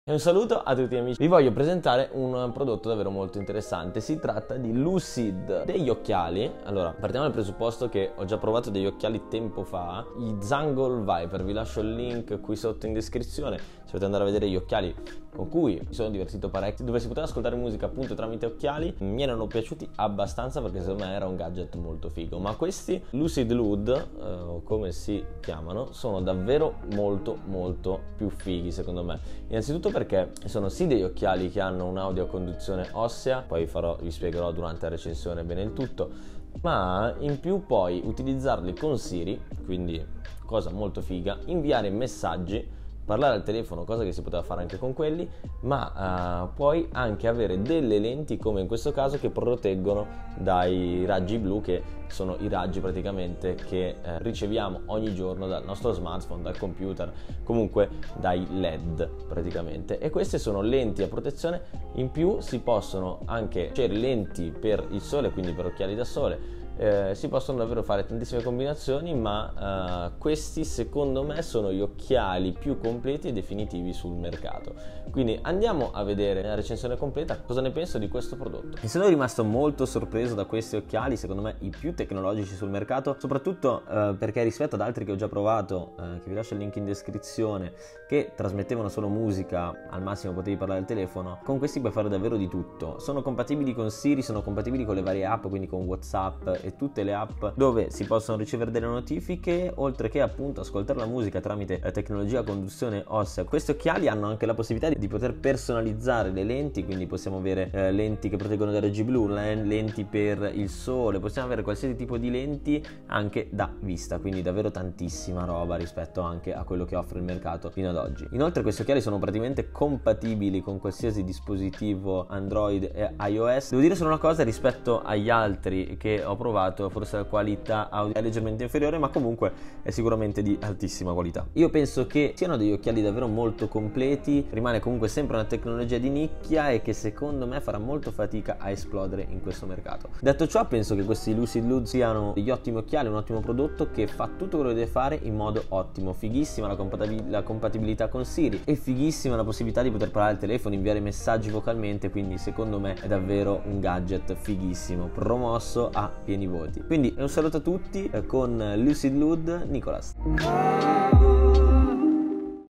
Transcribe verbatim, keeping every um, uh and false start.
E un saluto a tutti amici. Vi voglio presentare un prodotto davvero molto interessante. Si tratta di Lucid, degli occhiali. Allora, partiamo dal presupposto che ho già provato degli occhiali tempo fa, i Zangol Viper. Vi lascio il link qui sotto in descrizione se volete andare a vedere gli occhiali con cui mi sono divertito parecchio, dove si poteva ascoltare musica appunto tramite occhiali. Mi erano piaciuti abbastanza perché secondo me era un gadget molto figo. Ma questi Lucid Lud, eh, o come si chiamano, sono davvero molto molto più fighi secondo me. Innanzitutto perché sono sì degli occhiali che hanno un'audio a conduzione ossea, poi farò, vi spiegherò durante la recensione bene il tutto, ma in più puoi utilizzarli con Siri, quindi cosa molto figa, inviare messaggi, parlare al telefono, cosa che si poteva fare anche con quelli, ma uh, puoi anche avere delle lenti, come in questo caso, che proteggono dai raggi blu, che sono i raggi praticamente che eh, riceviamo ogni giorno dal nostro smartphone, dal computer, comunque dai L E D praticamente. E queste sono lenti a protezione. In più si possono anche, cioè, lenti per il sole, quindi per occhiali da sole. Eh, si possono davvero fare tantissime combinazioni, ma uh, questi secondo me sono gli occhiali più completi e definitivi sul mercato. Quindi andiamo a vedere la recensione completa cosa ne penso di questo prodotto. E sono rimasto molto sorpreso da questi occhiali, secondo me i più tecnologici sul mercato, soprattutto uh, perché rispetto ad altri che ho già provato, uh, che vi lascio il link in descrizione, che trasmettevano solo musica, al massimo potevi parlare al telefono, con questi puoi fare davvero di tutto. Sono compatibili con Siri, sono compatibili con le varie app, quindi con WhatsApp e tutte le app dove si possono ricevere delle notifiche, oltre che appunto ascoltare la musica tramite la tecnologia a conduzione ossea. Questi occhiali hanno anche la possibilità di poter personalizzare le lenti, quindi possiamo avere eh, lenti che proteggono dai raggi blu, lenti per il sole, possiamo avere qualsiasi tipo di lenti anche da vista, quindi davvero tantissima roba rispetto anche a quello che offre il mercato fino ad oggi. Inoltre questi occhiali sono praticamente compatibili con qualsiasi dispositivo Android e iOS. Devo dire solo una cosa rispetto agli altri che ho provato, forse la qualità audio è leggermente inferiore, ma comunque è sicuramente di altissima qualità. Io penso che siano degli occhiali davvero molto completi, rimane comunque sempre una tecnologia di nicchia e che secondo me farà molto fatica a esplodere in questo mercato. Detto ciò, penso che questi Lucid Lud siano degli ottimi occhiali, un ottimo prodotto che fa tutto quello che deve fare in modo ottimo. Fighissima la, compatibil- la compatibilità con Siri e fighissima la possibilità di poter parlare al telefono, inviare messaggi vocalmente, quindi secondo me è davvero un gadget fighissimo, promosso a pieni voti. Quindi un saluto a tutti, eh, con Lucid Lud, Nicolas.